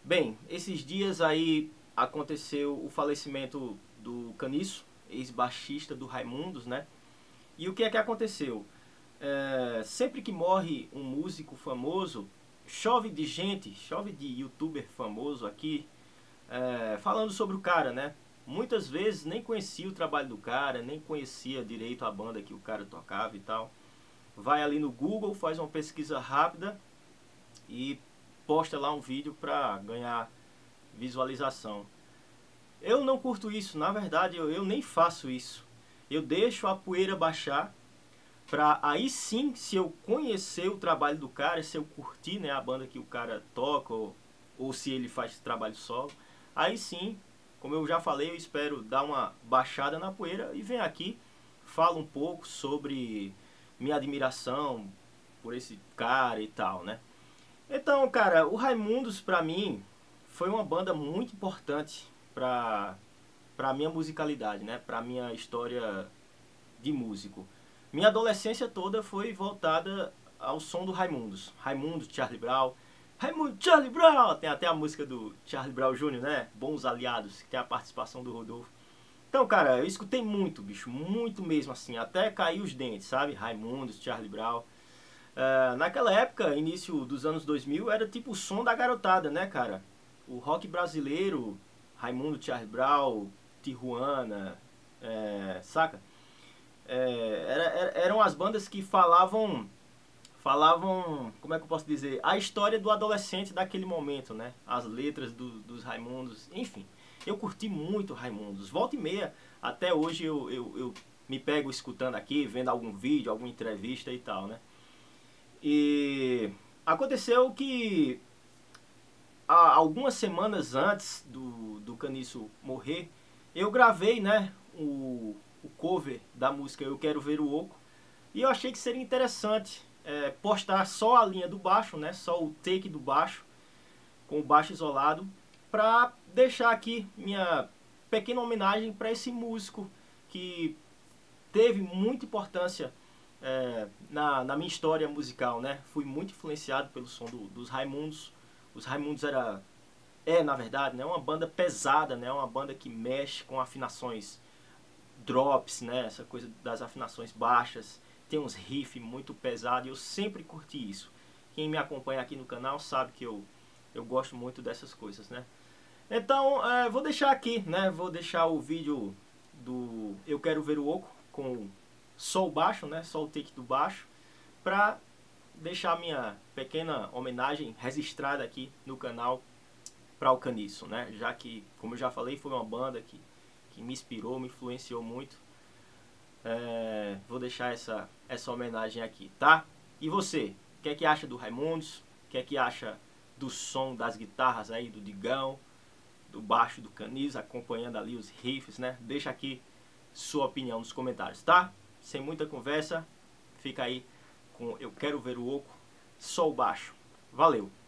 Bem, esses dias aí aconteceu o falecimento do Caniço, ex-baixista do Raimundos, né? E o que é que aconteceu? Sempre que morre um músico famoso, chove de gente, chove de youtuber famoso aqui, falando sobre o cara, né? Muitas vezes nem conhecia o trabalho do cara, nem conhecia direito a banda que o cara tocava e tal. Vai ali no Google, faz uma pesquisa rápida e posta lá um vídeo pra ganhar visualização. Eu não curto isso, na verdade eu nem faço isso. Eu deixo a poeira baixar pra aí sim, se eu conhecer o trabalho do cara, se eu curtir, né, a banda que o cara toca ou se ele faz trabalho solo, aí sim, como eu já falei, eu espero dar uma baixada na poeira e venho aqui, falo um pouco sobre minha admiração por esse cara e tal, né? Então, cara, o Raimundos pra mim foi uma banda muito importante pra minha musicalidade, né? Pra minha história de músico. Minha adolescência toda foi voltada ao som do Raimundos. Raimundos, Charlie Brown. Raimundo, Charlie Brown! Tem até a música do Charlie Brown Jr., né? Bons Aliados, que tem a participação do Rodolfo. Então, cara, eu escutei muito, bicho, muito mesmo assim, até cair os dentes, sabe? Raimundos, Charlie Brown. Naquela época, início dos anos 2000, era tipo o som da garotada, né, cara? O rock brasileiro, Raimundo, Charlie Brown, Tijuana, saca? Eram as bandas que falavam, como é que eu posso dizer, a história do adolescente daquele momento, né? As letras dos Raimundos, enfim. Eu curti muito Raimundos. Volta e meia, até hoje eu me pego escutando aqui, vendo algum vídeo, alguma entrevista e tal, né? E aconteceu que algumas semanas antes do Caniço morrer, eu gravei, né, o cover da música Eu Quero Ver o Oco. E eu achei que seria interessante postar só a linha do baixo, né, só o take do baixo, com o baixo isolado, para deixar aqui minha pequena homenagem para esse músico que teve muita importância na minha história musical, né? Fui muito influenciado pelo som dos Raimundos. Os Raimundos na verdade, né, uma banda pesada, né? Uma banda que mexe com afinações drops, né? Essa coisa das afinações baixas. Tem uns riffs muito pesados e eu sempre curti isso. Quem me acompanha aqui no canal sabe que eu gosto muito dessas coisas, né? Então, vou deixar aqui, né? Vou deixar o vídeo do Eu Quero Ver o Oco com só o baixo, né? Só o take do baixo, pra deixar minha pequena homenagem registrada aqui no canal para o Caniço, né? Já que, como eu já falei, foi uma banda que me inspirou, me influenciou muito. Vou deixar essa homenagem aqui, tá? E você, o que é que acha do Raimundos? O que é que acha do som das guitarras aí do Digão, do baixo do Caniço, acompanhando ali os riffs, né? Deixa aqui sua opinião nos comentários, tá? Sem muita conversa, fica aí com Eu Quero Ver o Oco, só o baixo. Valeu!